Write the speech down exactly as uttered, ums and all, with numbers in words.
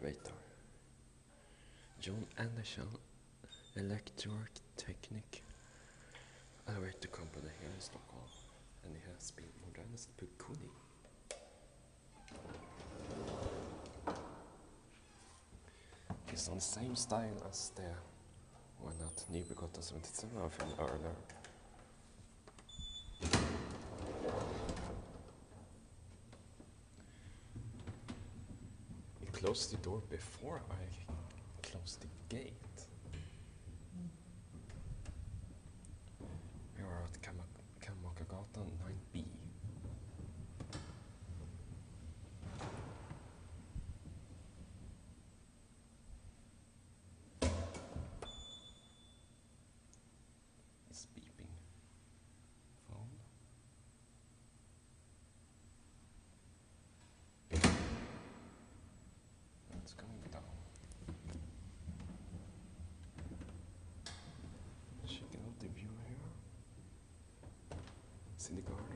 elevator. John Anderson Elektrotechnic Elevator Company here in Stockholm, and it has been modernized by Kuni. It's on the same style as the one at Nybygatan seventy-seven I filmed earlier. It closed the door before I closed the gate. We are at Kammakargatan nine B. It's beeping. Phone. It's coming down. Checking out the view here. See the garden.